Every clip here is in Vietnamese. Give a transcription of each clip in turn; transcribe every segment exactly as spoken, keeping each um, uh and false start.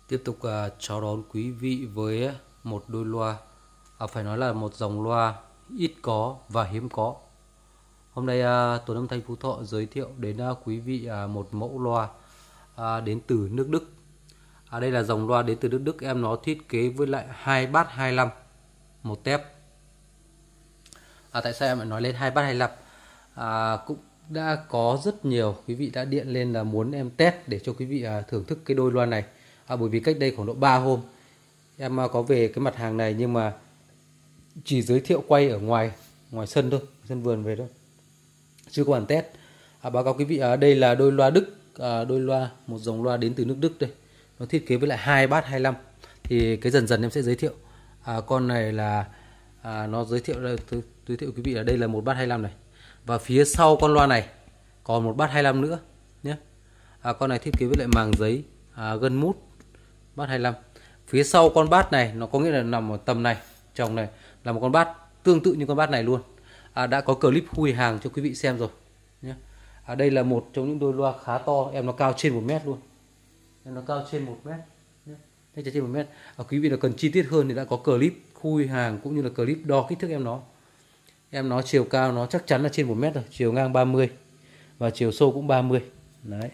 Tiếp tục uh, chào đón quý vị với một đôi loa, à, phải nói là một dòng loa ít có và hiếm có. Hôm nay uh, Tuấn Âm Thanh Phú Thọ giới thiệu đến uh, quý vị uh, một mẫu loa uh, đến từ nước Đức. À, đây là dòng loa đến từ nước Đức, em nó thiết kế với lại hai bát hai mươi lăm một tép. À, tại sao em lại nói lên hai bát hai mươi lăm? À, cũng đã có rất nhiều quý vị đã điện lên là muốn em test để cho quý vị uh, thưởng thức cái đôi loa này. À, bởi vì cách đây khoảng độ ba hôm em có về cái mặt hàng này, nhưng mà chỉ giới thiệu quay ở ngoài ngoài sân thôi, sân vườn về thôi, chưa có bản test. À, báo cáo quý vị, ở đây là đôi loa Đức, à, đôi loa một dòng loa đến từ nước Đức đây, nó thiết kế với lại hai bát hai mươi lăm. Thì cái dần dần em sẽ giới thiệu. À, con này là à, nó giới thiệu giới thiệu quý vị là đây là một bát hai mươi lăm này, và phía sau con loa này còn một bát hai mươi lăm nữa nhé. À, con này thiết kế với lại màng giấy à, gân mút, bát hai mươi lăm. Phía sau con bát này nó có nghĩa là nằm ở tầm này, trồng này là một con bát tương tự như con bát này luôn. À, đã có clip khui hàng cho quý vị xem rồi nhé. À, đây là một trong những đôi loa khá to, em nó cao trên một mét luôn, em nó cao trên một mét nhé, trên một mét. À, quý vị là cần chi tiết hơn thì đã có clip khui hàng cũng như là clip đo kích thước em nó. Em nó chiều cao nó chắc chắn là trên một mét rồi, chiều ngang ba mươi và chiều sâu cũng ba mươi đấy.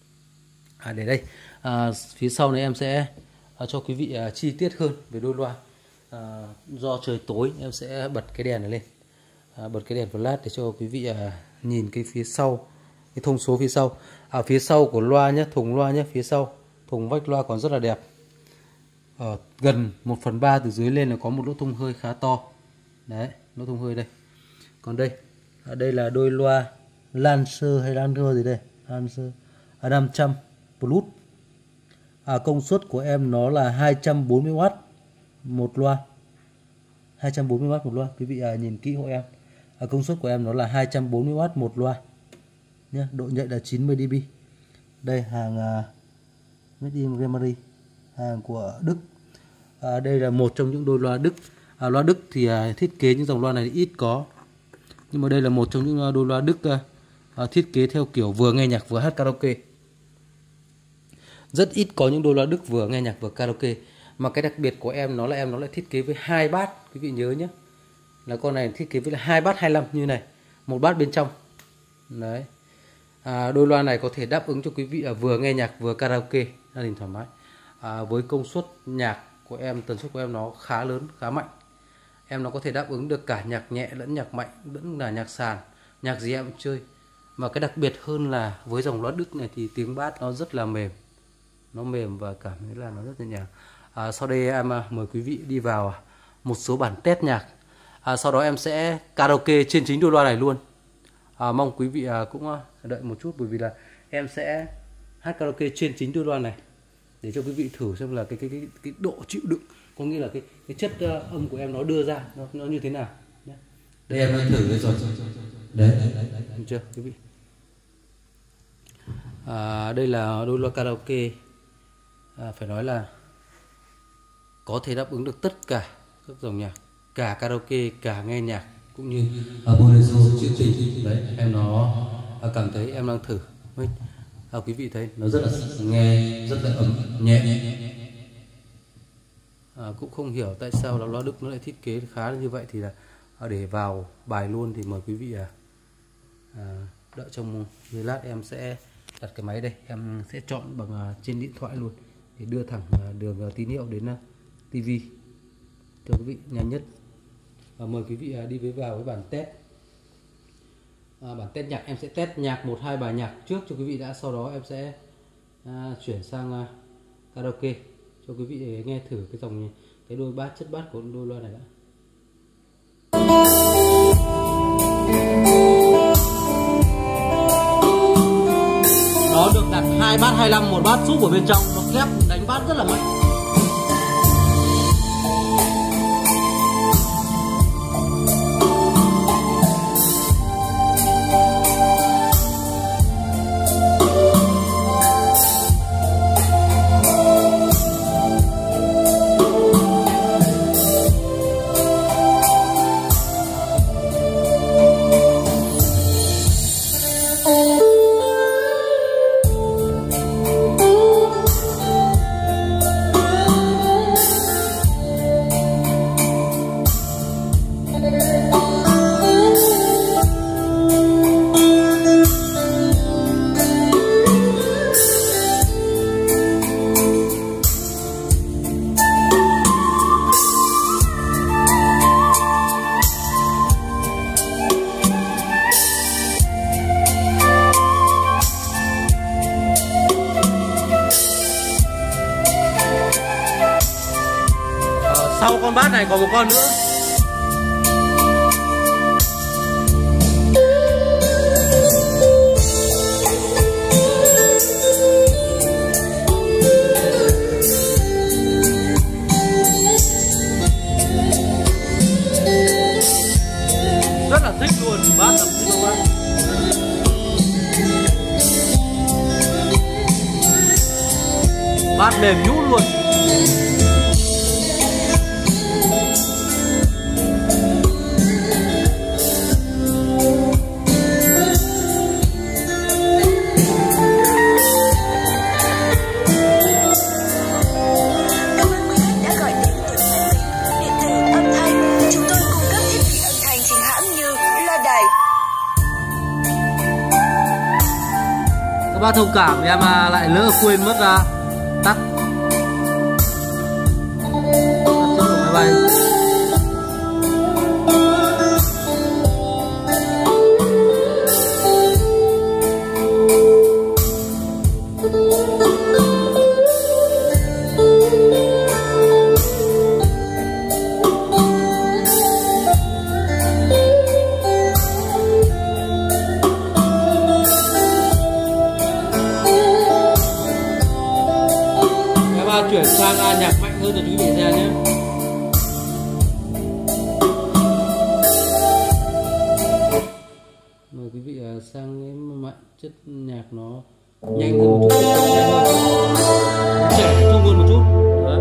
À, để đây à, phía sau này em sẽ à, cho quý vị à, chi tiết hơn về đôi loa. À, do trời tối em sẽ bật cái đèn này lên, à, bật cái đèn flash để cho quý vị à, nhìn cái phía sau, cái thông số phía sau. À, phía sau của loa nhé, thùng loa nhé, phía sau thùng vách loa còn rất là đẹp. Ở gần một phần ba từ dưới lên là có một lỗ thông hơi khá to đấy, lỗ thông hơi đây. Còn đây, à, đây là đôi loa Lancer hay Lancer gì đây, Lancer à, năm trăm Plus. À, công suất của em nó là hai trăm bốn mươi oát một loa, hai trăm bốn mươi oát một loa. Quý vị à, nhìn kỹ hộ em. À, công suất của em nó là hai trăm bốn mươi oát một loa nhé, độ nhạy là chín mươi dB. Đây hàng uh, Made in Germany, hàng của Đức. À, đây là một trong những đôi loa Đức. À, loa Đức thì uh, thiết kế những dòng loa này ít có, nhưng mà đây là một trong những đôi loa Đức uh, uh, thiết kế theo kiểu vừa nghe nhạc vừa hát karaoke. Rất ít có những đôi loa Đức vừa nghe nhạc vừa karaoke. Mà cái đặc biệt của em nó là em nó lại thiết kế với hai bát, quý vị nhớ nhé, là con này thiết kế với là hai bát hai mươi lăm như này, một bát bên trong đấy. À, đôi loa này có thể đáp ứng cho quý vị là vừa nghe nhạc vừa karaoke gia đình thoải mái. À, với công suất nhạc của em, tần suất của em nó khá lớn, khá mạnh. Em nó có thể đáp ứng được cả nhạc nhẹ lẫn nhạc mạnh, lẫn là nhạc sàn, nhạc gì em cũng chơi. Mà cái đặc biệt hơn là với dòng loa Đức này thì tiếng bass nó rất là mềm, nó mềm và cảm thấy là nó rất nhẹ nhàng. À, sau đây em mời quý vị đi vào một số bản test nhạc. À, sau đó em sẽ karaoke trên chính đôi loa này luôn. À, mong quý vị à, cũng đợi một chút, bởi vì là em sẽ hát karaoke trên chính đôi loa này để cho quý vị thử xem là cái cái cái, cái độ chịu đựng, có nghĩa là cái cái chất uh, âm của em nó đưa ra nó, nó như thế nào nhé. Đây em đã thử rồi. Đấy, đấy, đấy, đấy. Được chưa quý vị? À, đây là đôi loa karaoke, à, phải nói là có thể đáp ứng được tất cả các dòng nhạc, cả karaoke, cả nghe nhạc cũng như ở bolero, trữ tình. Đấy, em nó à, cảm thấy em đang thử. À, quý vị thấy nó rất là nghe rất là ấm, nhẹ, nhẹ. À, cũng không hiểu tại sao là loa Đức nó lại thiết kế khá là như vậy. Thì là à, để vào bài luôn thì mời quý vị à, à, đợi trong giây lát em sẽ đặt cái máy đây, em sẽ chọn bằng à, trên điện thoại luôn để đưa thẳng à, đường à, tín hiệu đến à, tivi cho quý vị nhanh nhất. Và mời quý vị à, đi với vào với bản test. À, bản test nhạc em sẽ test nhạc một hai bài nhạc trước cho quý vị đã, sau đó em sẽ à, chuyển sang à, karaoke cho quý vị để nghe thử cái dòng cái đôi bass, chất bass của đôi loa này đã. Nó được đặt hai bát hai mươi lăm, một bát súp ở bên trong, nó kép đánh bass rất là mạnh. sau con bát này có một con nữa. Rất là thích luôn, bát là thích luôn bác. Bát mềm nhũn luôn. Các bác thông cảm em mà lại lỡ quên mất ra tắt. Tắt máy bay. Chuyển sang uh, nhạc mạnh hơn cho quý vị xem nhé. Mời quý vị uh, sang cái mạnh chất nhạc nó nhanh hơn một chút, trẻ trung hơn một chút. Đấy.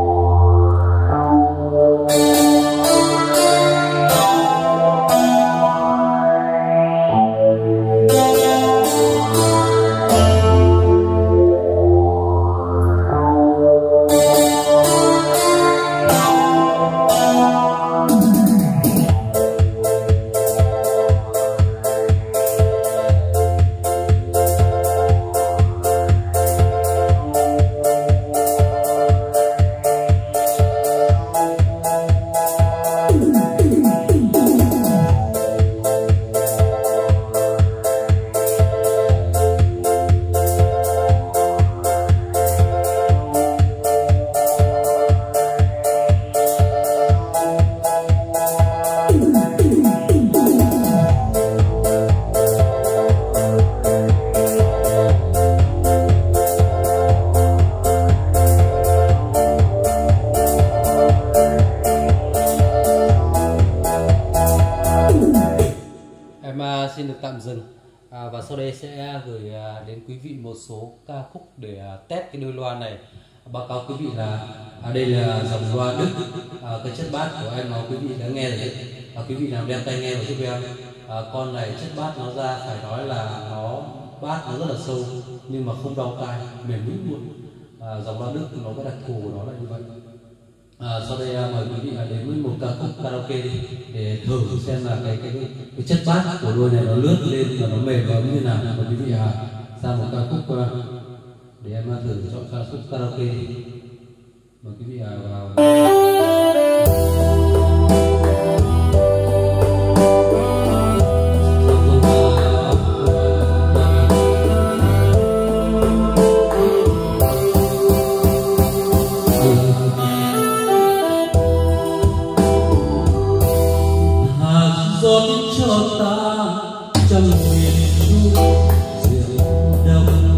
Xin được tạm dừng à, và sau đây sẽ gửi à, đến quý vị một số ca khúc để à, test cái đôi loa này. Báo cáo quý vị là à, đây là dòng loa Đức, à, cái chất bass của em nó quý vị đã nghe rồi đấy. À, quý vị nào đeo tai nghe vào giúp em, à, con này chất bass nó ra phải nói là nó bass nó rất là sâu nhưng mà không đau tai, mềm nhũn luôn. À, dòng loa Đức nó có đặc thù của nó là như vậy. À, sau đây à, mời quý vị à, đến với một ca khúc karaoke đi để thử xem là cái cái cái, cái chất bass của đôi này nó lướt lên và nó mềm và như nào. Mời quý vị à, ra một ca khúc à, để em à, thử chọn ca khúc karaoke đi. Mời quý vị à, vào. Cho ta trong miền Trung rượu đông,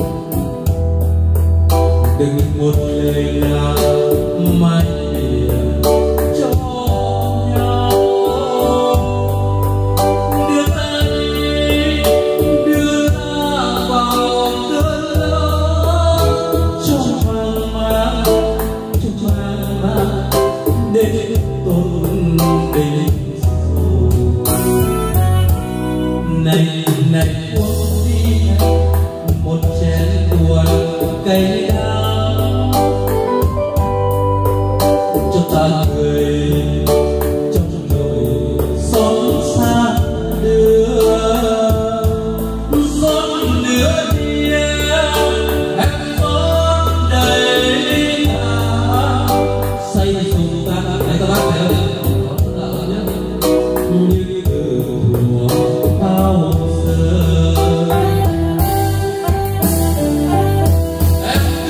đừng một lời nào mai lìa cho nhau. Đưa ta đi, đưa ta vào cơn lỡ trong hoang mang, trong hoang mang để tôn tình. Này này uống đi một chén buồn cay đắng cho ta cười trong nỗi xót xa đưa xót đưa đi em xót đầy ta say dùng ta này các bác thấy không như từ mùa bao giờ em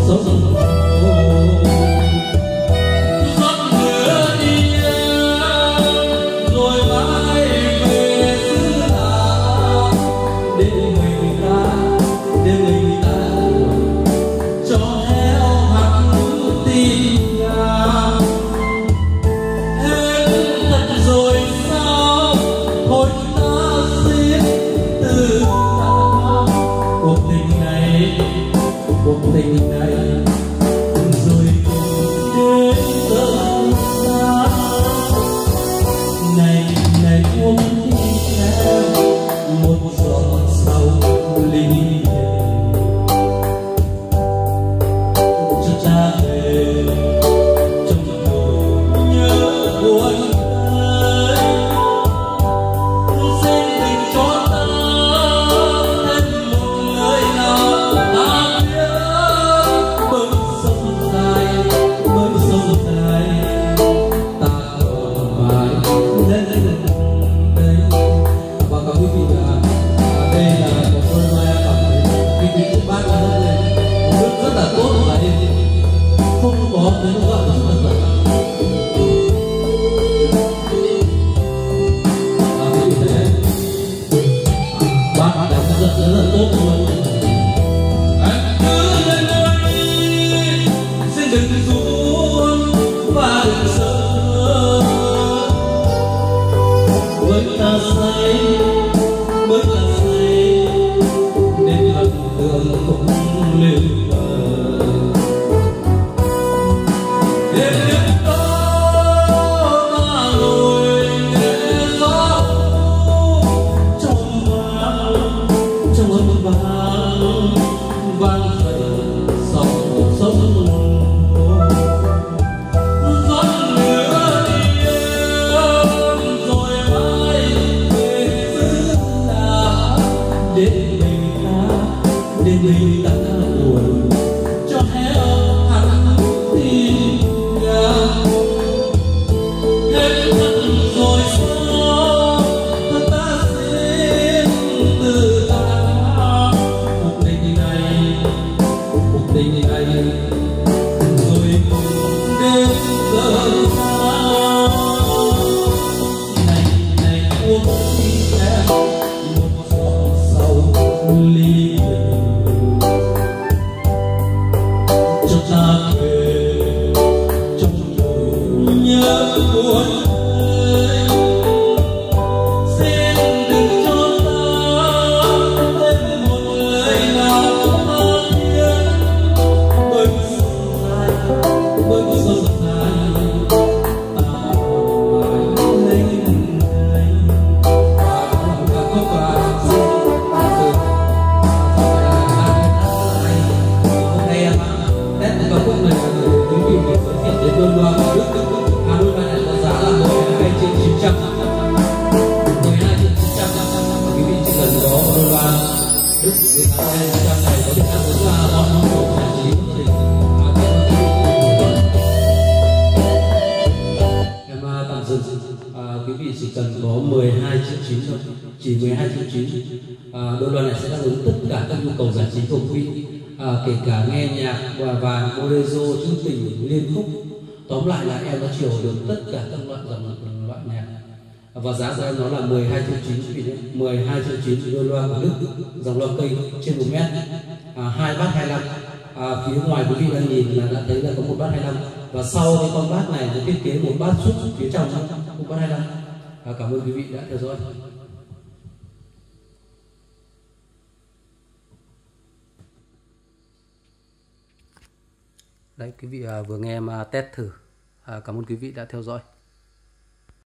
Chỉ mười hai triệu chín. À, đôi loa này sẽ đáp ứng tất cả các nhu cầu giải trí của quý vị, à, kể cả nghe nhạc và và bolero, trữ tình, liên khúc. Tóm lại là em đã chiều được tất cả các loại dòng loại nhạc. Và giá của em nó là mười hai triệu chín quý vị nhé. mười hai triệu chín đôi loa của Đức, dòng loa cây trên một mét, à, hai bát hai mươi lăm. À, phía ngoài quý vị đang nhìn là đã thấy là có một bát hai mươi lăm, và sau cái con bát này nó thiết kế một bát suốt phía trong một bát hai mươi lăm. À, cảm ơn quý vị đã theo dõi. Đấy, quý vị à, vừa nghe em à, test thử. À, cảm ơn quý vị đã theo dõi.